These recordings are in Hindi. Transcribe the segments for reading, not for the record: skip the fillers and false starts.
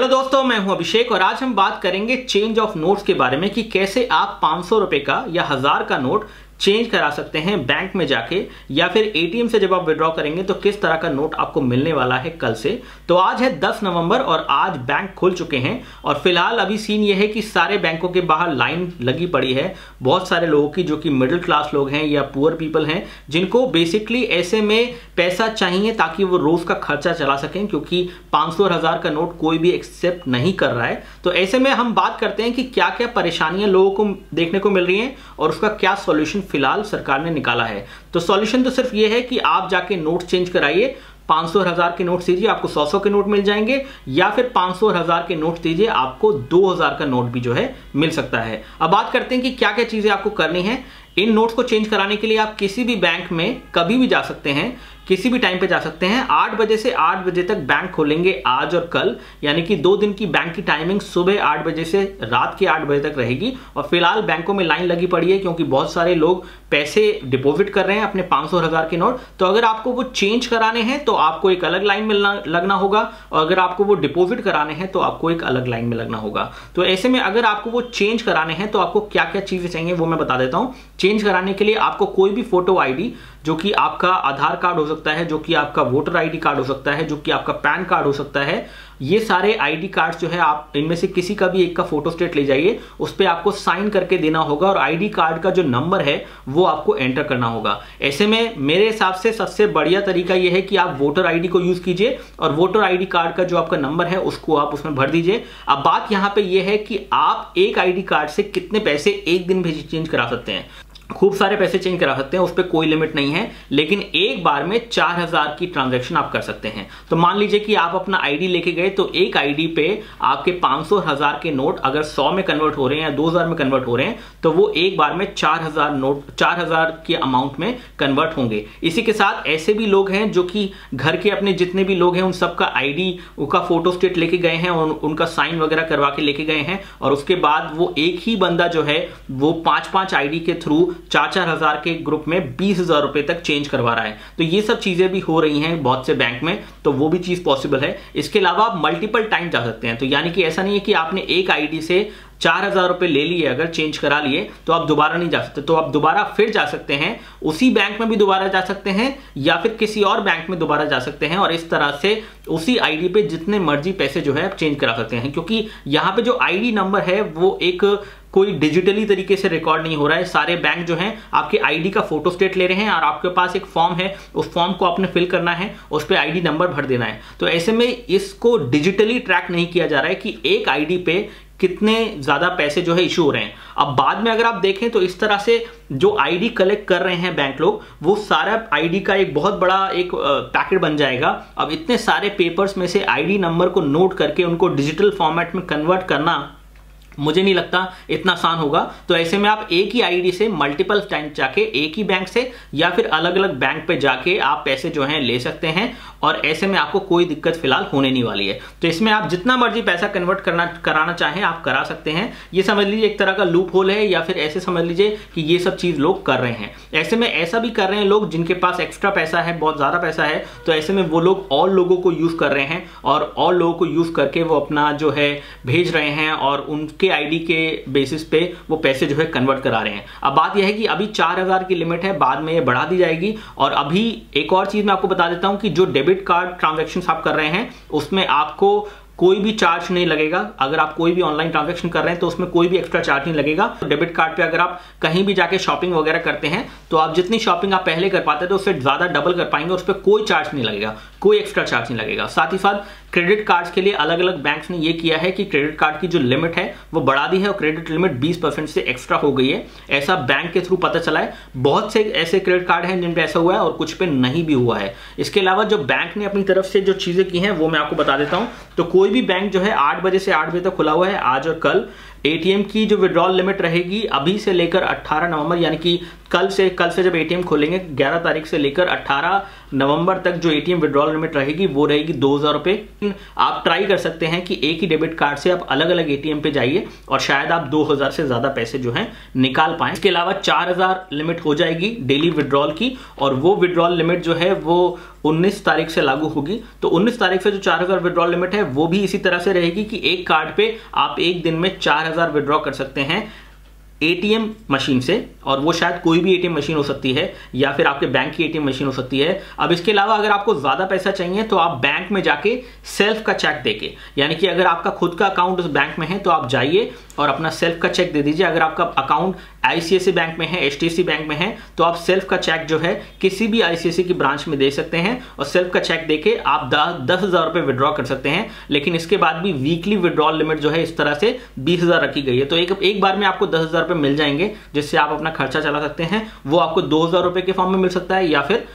हेलो दोस्तों, मैं हूं अभिषेक और आज हम बात करेंगे चेंज ऑफ नोट्स के बारे में कि कैसे आप 500 रुपए का या 1000 का नोट चेंज करा सकते हैं बैंक में जाके, या फिर एटीएम से जब आप विड्रॉ करेंगे तो किस तरह का नोट आपको मिलने वाला है कल से। तो आज है 10 नवंबर और आज बैंक खुल चुके हैं और फिलहाल अभी सीन ये है कि सारे बैंकों के बाहर लाइन लगी पड़ी है बहुत सारे लोगों की, जो कि मिडिल क्लास लोग हैं या पुअर पीपल हैं, जिनको बेसिकली ऐसे में पैसा चाहिए ताकि वो रोज का खर्चा चला सकें, क्योंकि 500 और 1000 का नोट कोई भी एक्सेप्ट नहीं कर रहा है। तो ऐसे में हम बात करते हैं कि क्या क्या परेशानियां लोगों को देखने को मिल रही हैं और उसका क्या सॉल्यूशन फिलहाल सरकार ने निकाला है। तो सॉल्यूशन तो सिर्फ ये है कि आप जाके नोट चेंज कराइए, 500 और 1000 के नोट दीजिए, आपको 100 के नोट मिल जाएंगे, या फिर 500 और 1000 के नोट दीजिए, आपको 2000 का नोट भी जो है मिल सकता है। अब बात करते हैं कि क्या क्या चीजें आपको करनी है। इन नोट्स को चेंज कराने के लिए आप किसी भी बैंक में कभी भी जा सकते हैं, किसी भी टाइम पे जा सकते हैं। 8 बजे से 8 बजे तक बैंक खोलेंगे आज और कल, यानी कि 2 दिन की बैंक की टाइमिंग सुबह 8 बजे से रात के 8 बजे तक रहेगी। और फिलहाल बैंकों में लाइन लगी पड़ी है क्योंकि बहुत सारे लोग पैसे डिपॉजिट कर रहे हैं अपने 500 और 1000 के नोट। तो अगर आपको वो चेंज कराने हैं तो आपको एक अलग लाइन में लगना होगा, और अगर आपको वो डिपॉजिट कराने हैं तो आपको एक अलग लाइन में लगना होगा। तो ऐसे में अगर आपको वो चेंज कराने हैं तो आपको क्या क्या चीजें चाहिए वो मैं बता देता हूं। चेंज कराने के लिए आपको कोई भी फोटो आईडी, जो कि आपका आधार कार्ड हो सकता है, जो कि आपका वोटर आईडी कार्ड हो सकता है, जो कि आपका पैन कार्ड हो सकता है, ये सारे आईडी कार्ड जो है आप इनमें से किसी का भी एक का फोटो स्टेट ले जाइए, उस पर आपको साइन करके देना होगा और आईडी कार्ड का जो नंबर है वो आपको एंटर करना होगा। ऐसे में मेरे हिसाब से सबसे बढ़िया तरीका यह है कि आप वोटर आईडी को यूज कीजिए और वोटर आईडी कार्ड का जो आपका नंबर है उसको आप उसमें भर दीजिए। अब बात यहां पे यह है कि आप एक आईडी कार्ड से कितने पैसे एक दिन में चेंज करा सकते हैं। खूब सारे पैसे चेंज करा सकते हैं, उस पर कोई लिमिट नहीं है, लेकिन एक बार में 4000 की ट्रांजैक्शन आप कर सकते हैं। तो मान लीजिए कि आप अपना आईडी लेके गए, तो एक आईडी पे आपके 500 1000 के नोट अगर 100 में कन्वर्ट हो रहे हैं या 2000 में कन्वर्ट हो रहे हैं, तो वो एक बार में 4000 नोट 4000 के अमाउंट में कन्वर्ट होंगे। इसी के साथ ऐसे भी लोग हैं जो कि घर के अपने जितने भी लोग हैं उन सबका आईडी का फोटो स्टेट लेके गए हैं और उनका साइन वगैरह करवा के लेके गए हैं, और उसके बाद वो एक ही बंदा जो है वो 5-5 आईडी के थ्रू 4-4 हजार के ग्रुप में 20,000 रुपए तक चेंज करवा रहा है। तो ये सब चीजें भी हो रही हैं बहुत से बैंक में, तो वो भी चीज पॉसिबल है। इसके अलावा आप मल्टीपल टाइम जा सकते हैं, तो यानी कि ऐसा नहीं है कि आपने एक आईडी से 4000 रुपए ले लिए, अगर चेंज करा लिए तो आप दोबारा नहीं जा सकते, तो आप दोबारा फिर जा सकते हैं, उसी बैंक में भी दोबारा जा सकते हैं या फिर किसी और बैंक में दोबारा जा सकते हैं, और इस तरह से उसी आईडी पे जितने मर्जी पैसे जो है आप चेंज करा सकते हैं। क्योंकि यहां पे जो आईडी नंबर है वो एक कोई डिजिटली तरीके से रिकॉर्ड नहीं हो रहा है। सारे बैंक जो हैं आपके आईडी का फोटो स्टेट ले रहे हैं और आपके पास एक फॉर्म है, उस फॉर्म को आपने फिल करना है, उस पर आईडी नंबर भर देना है। तो ऐसे में इसको डिजिटली ट्रैक नहीं किया जा रहा है कि एक आईडी पे कितने ज्यादा पैसे जो है इशू हो रहे हैं। अब बाद में अगर आप देखें तो इस तरह से जो आईडी कलेक्ट कर रहे हैं बैंक लोग, वो सारा आईडी का एक बहुत बड़ा एक पैकेट बन जाएगा। अब इतने सारे पेपर्स में से आईडी नंबर को नोट करके उनको डिजिटल फॉर्मेट में कन्वर्ट करना मुझे नहीं लगता इतना आसान होगा। तो ऐसे में आप एक ही आईडी से मल्टीपल टाइम जाके एक ही बैंक से या फिर अलग अलग बैंक पे जाके आप पैसे जो हैं ले सकते हैं, और ऐसे में आपको कोई दिक्कत फिलहाल होने नहीं वाली है। तो इसमें आप जितना मर्जी पैसा कन्वर्ट कराना चाहें आप करा सकते हैं। ये समझ लीजिए एक तरह का लूप होल है, या फिर ऐसे समझ लीजिए कि ये सब चीज लोग कर रहे हैं। ऐसे में ऐसा भी कर रहे हैं लोग जिनके पास एक्स्ट्रा पैसा है, बहुत ज्यादा पैसा है, तो ऐसे में वो लोग और लोगों को यूज कर रहे हैं और लोगों को यूज करके वो अपना जो है भेज रहे हैं और उनके आईडी के बेसिस पे वो पैसे जो है कन्वर्ट करा रहे हैं। अब बात यह है कि अभी 4000 की लिमिट है, बाद में ये बढ़ा दी जाएगी। और अभी एक और चीज मैं आपको बता देता हूं कि जो डेबिट कार्ड ट्रांजैक्शन आप कर रहे हैं उसमें आपको कोई भी चार्ज नहीं लगेगा। अगर आप कोई भी ऑनलाइन ट्रांजैक्शन कर रहे हैं तो उसमें कोई भी एक्स्ट्रा चार्ज नहीं लगेगा। तो डेबिट कार्ड पे अगर आप कहीं भी जाके शॉपिंग वगैरह करते हैं तो आप जितनी शॉपिंग आप पहले कर पाते थे उससे ज्यादा डबल कर पाएंगे, उस पर कोई चार्ज नहीं लगेगा, कोई एक्स्ट्रा चार्ज नहीं लगेगा। साथ ही साथ क्रेडिट कार्ड्स के लिए अलग अलग बैंक्स ने ये किया है कि क्रेडिट कार्ड की जो लिमिट है वो बढ़ा दी है और क्रेडिट लिमिट 20% से एक्स्ट्रा हो गई है। ऐसा बैंक के थ्रू पता चला है। बहुत से ऐसे क्रेडिट कार्ड हैं जिन पे ऐसा हुआ है और कुछ पे नहीं भी हुआ है। इसके अलावा जो बैंक ने अपनी तरफ से जो चीजें की हैं वो मैं आपको बता देता हूं। तो कोई भी बैंक जो है 8 बजे से 8 बजे तक खुला हुआ है आज और कल। एटीएम की जो विड्रॉल लिमिट रहेगी अभी से लेकर 18 नवंबर, यानी कि कल से जब एटीएम खोलेंगे 11 तारीख से लेकर 18 नवंबर तक जो एटीएम विड्रॉल लिमिट रहेगी वो रहेगी 2000 रुपये। आप ट्राई कर सकते हैं कि एक ही डेबिट कार्ड से आप अलग अलग एटीएम पे जाइए और शायद आप 2000 से ज्यादा पैसे जो हैं निकाल पाएं। इसके अलावा 4000 लिमिट हो जाएगी डेली विड्रॉल की, और वो विड्रॉल लिमिट जो है वो 19 तारीख से लागू होगी। तो 19 तारीख से जो 4000 विड्रॉल लिमिट है वो भी इसी तरह से रहेगी कि एक कार्ड पे आप एक दिन में 4000 विड्रॉ कर सकते हैं एटीएम मशीन से, और वो शायद कोई भी एटीएम मशीन हो सकती है या फिर आपके बैंक की एटीएम मशीन हो सकती है। अब इसके अलावा अगर आपको ज्यादा पैसा चाहिए तो आप बैंक में जाके सेल्फ का चेक देके, यानी कि अगर आपका खुद का अकाउंट उस बैंक में है तो आप जाइए और अपना सेल्फ का चेक दे दीजिए। अगर आपका अकाउंट आईसीआईसी बैंक में है, एचडीएफसी बैंक में है, तो आप सेल्फ का चेक जो है किसी भी आईसीआईसी की ब्रांच में दे सकते हैं और सेल्फ का चेक देके आप 10,000 रुपए विड्रॉ कर सकते हैं। लेकिन इसके बाद भी वीकली विड्रॉल लिमिट जो है इस तरह से 20,000 रखी गई है। तो एक बार में आपको 10,000 रुपए मिल जाएंगे जिससे आप अपना खर्चा चला सकते हैं। वो आपको 2,000 रुपए के फॉर्म में मिल सकता है या फिर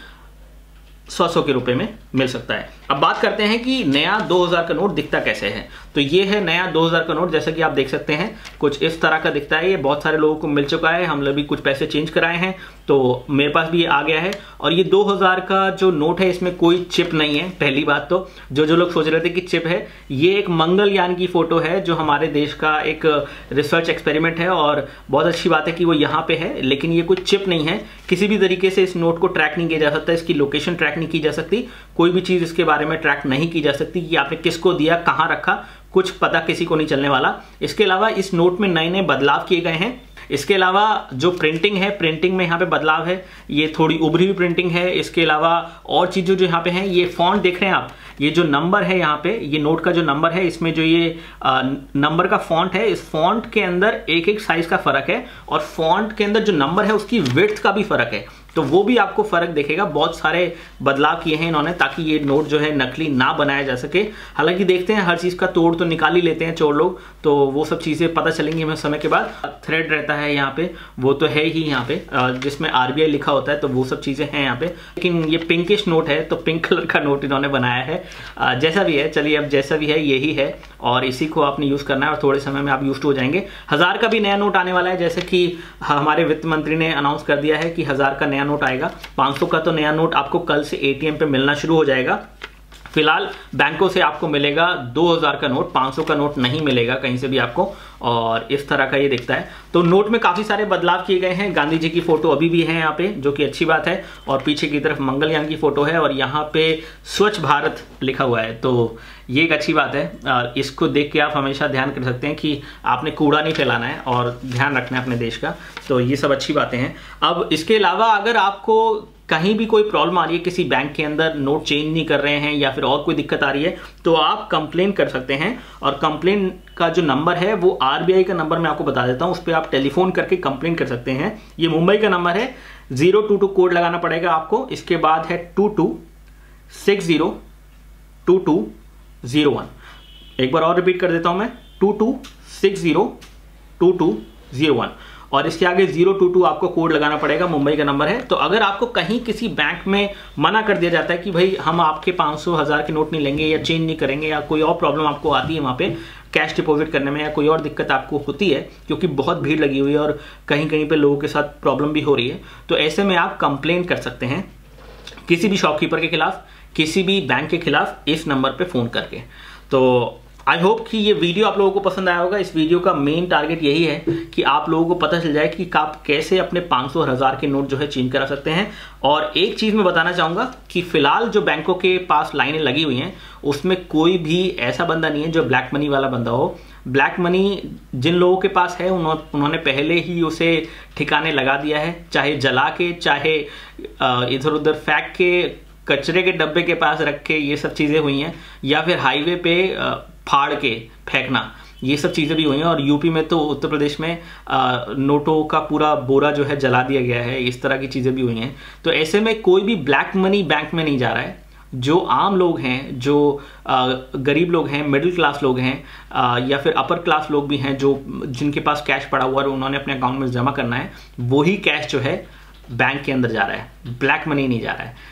100 के रुपए में मिल सकता है। अब बात करते हैं कि नया 2000 का नोट दिखता कैसे है। तो ये है नया 2000 का नोट, जैसा कि आप देख सकते हैं कुछ इस तरह का दिखता है। ये बहुत सारे लोगों को मिल चुका है, हम लोग भी कुछ पैसे चेंज कराए हैं तो मेरे पास भी ये आ गया है। और ये 2000 का जो नोट है इसमें कोई चिप नहीं है। पहली बात तो जो लोग सोच रहे थे कि चिप है, ये एक मंगलयान की फोटो है जो हमारे देश का एक रिसर्च एक्सपेरिमेंट है और बहुत अच्छी बात है कि वो यहाँ पे है, लेकिन ये कोई चिप नहीं है। किसी भी तरीके से इस नोट को ट्रैक नहीं किया जा सकता, इसकी लोकेशन ट्रैक नहीं की जा सकती, कोई भी चीज इसके बारे में ट्रैक नहीं की जा सकती कि आपने किसको दिया, कहां रखा, कुछ पता किसी को नहीं चलने वाला। इसके अलावा इस नोट में नए बदलाव किए गए हैं। इसके अलावा जो प्रिंटिंग है, प्रिंटिंग में यहाँ पे बदलाव है, ये थोड़ी उभरी हुई प्रिंटिंग है। इसके अलावा और चीजें जो यहाँ पे हैं, ये फॉन्ट देख रहे हैं आप, ये जो नंबर है यहाँ पे, ये नोट का जो नंबर है, इसमें जो ये नंबर का फॉन्ट है, इस फॉन्ट के अंदर एक एक साइज का फर्क है और फॉन्ट के अंदर जो नंबर है उसकी विड्थ का भी फर्क है। तो वो भी आपको फर्क दिखेगा। बहुत सारे बदलाव किए हैं इन्होंने ताकि ये नोट जो है नकली ना बनाया जा सके। हालांकि देखते हैं, हर चीज का तोड़ तो निकाल ही लेते हैं चोर लोग, तो वो सब चीजें पता चलेंगी हमें समय के बाद। थ्रेड रहता है यहाँ पे, वो तो है ही यहाँ पे, जिसमें आरबीआई लिखा होता है, तो वो सब चीजें हैं यहाँ पे। लेकिन ये पिंकिश नोट है, तो पिंक कलर का नोट इन्होंने बनाया है। जैसा भी है, चलिए अब जैसा भी है यही है और इसी को आपने यूज करना है और थोड़े समय में आप यूज हो जाएंगे। 1000 का भी नया नोट आने वाला है, जैसे कि हमारे वित्त मंत्री ने अनाउंस कर दिया है कि 1000 का नया नोट आएगा। 500 का तो नया नोट आपको कल से एटीएम पे मिलना शुरू हो जाएगा। फिलहाल बैंकों से आपको मिलेगा 2000 का नोट, 500 का नोट नहीं मिलेगा कहीं से भी आपको, और इस तरह का ये दिखता है। तो नोट में काफी सारे बदलाव किए गए हैं। गांधी जी की फोटो अभी भी है यहाँ पे, जो कि अच्छी बात है, और पीछे की तरफ मंगलयान की फोटो है और यहाँ पे स्वच्छ भारत लिखा हुआ है, तो ये एक अच्छी बात है। इसको देख के आप हमेशा ध्यान कर सकते हैं कि आपने कूड़ा नहीं फैलाना है और ध्यान रखना है अपने देश का। तो ये सब अच्छी बातें हैं। अब इसके अलावा अगर आपको कहीं भी कोई प्रॉब्लम आ रही है, किसी बैंक के अंदर नोट चेंज नहीं कर रहे हैं या फिर और कोई दिक्कत आ रही है, तो आप कंप्लेन कर सकते हैं। और कंप्लेन का जो नंबर है वो आरबीआई का नंबर मैं आपको बता देता हूं, उस पर आप टेलीफोन करके कंप्लेन कर सकते हैं। ये मुंबई का नंबर है, 022 कोड लगाना पड़ेगा आपको। इसके बाद है 22602201। एक बार और रिपीट कर देता हूं मैं, 22602201, और इसके आगे 022 आपको कोड लगाना पड़ेगा, मुंबई का नंबर है। तो अगर आपको कहीं किसी बैंक में मना कर दिया जाता है कि भाई हम आपके 500 1000 के नोट नहीं लेंगे या चेंज नहीं करेंगे, या कोई और प्रॉब्लम आपको आती है वहां पे कैश डिपॉजिट करने में, या कोई और दिक्कत आपको होती है क्योंकि बहुत भीड़ लगी हुई है और कहीं कहीं पे लोगों के साथ प्रॉब्लम भी हो रही है, तो ऐसे में आप कंप्लेन कर सकते हैं किसी भी शॉपकीपर के खिलाफ, किसी भी बैंक के खिलाफ, इस नंबर पे फोन करके। तो आई होप कि ये वीडियो आप लोगों को पसंद आया होगा। इस वीडियो का मेन टारगेट यही है कि आप लोगों को पता चल जाए कि आप कैसे अपने 500 और 1000 के नोट जो है चेंज करा सकते हैं। और एक चीज मैं बताना चाहूंगा कि फिलहाल जो बैंकों के पास लाइनें लगी हुई हैं उसमें कोई भी ऐसा बंदा नहीं है जो ब्लैक मनी वाला बंदा हो। ब्लैक मनी जिन लोगों के पास है उन्होंने पहले ही उसे ठिकाने लगा दिया है, चाहे जला के, चाहे इधर उधर फेंक के, कचरे के डब्बे के पास रख के, ये सब चीजें हुई हैं, या फिर हाईवे पे फाड़ के फेंकना, ये सब चीजें भी हुई हैं। और यूपी में तो, उत्तर प्रदेश में नोटों का पूरा बोरा जो है जला दिया गया है, इस तरह की चीजें भी हुई हैं। तो ऐसे में कोई भी ब्लैक मनी बैंक में नहीं जा रहा है। जो आम लोग हैं, जो गरीब लोग हैं, मिडिल क्लास लोग हैं, या फिर अपर क्लास लोग भी हैं, जो जिनके पास कैश पड़ा हुआ है उन्होंने अपने अकाउंट में जमा करना है, वही कैश जो है बैंक के अंदर जा रहा है, ब्लैक मनी नहीं जा रहा है।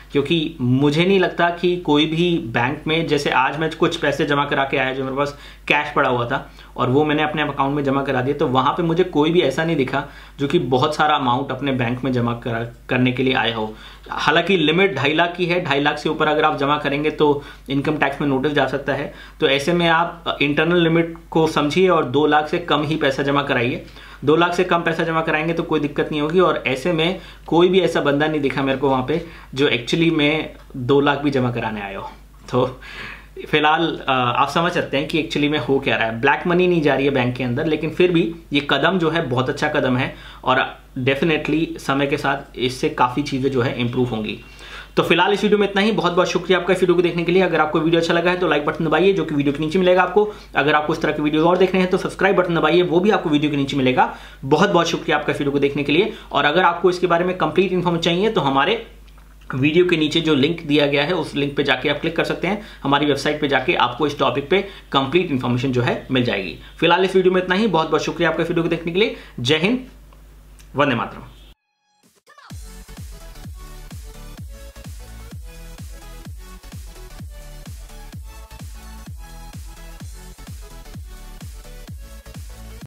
क्योंकि मुझे नहीं लगता कि कोई भी बैंक में, जैसे आज मैं कुछ पैसे जमा करा के आया जो मेरे पास कैश पड़ा हुआ था और वो मैंने अपने अकाउंट में जमा करा दिया, तो वहाँ पे मुझे कोई भी ऐसा नहीं दिखा जो कि बहुत सारा अमाउंट अपने बैंक में जमा करने के लिए आया हो। हालांकि लिमिट 2.5 लाख की है, 2.5 लाख से ऊपर अगर आप जमा करेंगे तो इनकम टैक्स में नोटिस जा सकता है। तो ऐसे में आप इंटरनल लिमिट को समझिए और 2 लाख से कम ही पैसा जमा कराइए। 2 लाख से कम पैसा जमा कराएंगे तो कोई दिक्कत नहीं होगी। और ऐसे में कोई भी ऐसा बंदा नहीं दिखा मेरे को वहाँ पे जो एक्चुअली में 2 लाख भी जमा कराने आया हो। तो फिलहाल आप समझ सकते हैं कि एक्चुअली में हो क्या रहा है। ब्लैक मनी नहीं जा रही है बैंक के अंदर, लेकिन फिर भी ये कदम जो है बहुत अच्छा कदम है और डेफिनेटली समय के साथ इससे काफ़ी चीज़ें जो है इंप्रूव होंगी। तो फिलहाल इस वीडियो में इतना ही। बहुत बहुत शुक्रिया आपका इस वीडियो को देखने के लिए। अगर आपको वीडियो अच्छा लगा है तो लाइक बटन दबाइए जो कि वीडियो के नीचे मिलेगा आपको। अगर आपको इस तरह के वीडियो और देखने हैं तो सब्सक्राइब बटन दबाइए, वो भी आपको वीडियो के नीचे मिलेगा। बहुत बहुत शुक्रिया आपका इस वीडियो को देखने के लिए। और अगर आपको इसके बारे में कंप्लीट इन्फॉर्मेशन चाहिए तो हमारे वीडियो के नीचे जो लिंक दिया गया है उस लिंक पे जाके आप क्लिक कर सकते हैं। हमारी वेबसाइट पे जाके आपको इस टॉपिक पे कंप्लीट इन्फॉर्मेशन जो है मिल जाएगी। फिलहाल इस वीडियो में इतना ही। बहुत बहुत शुक्रिया आपका इस वीडियो को देखने के लिए। जय हिंद, वंदे मातरम।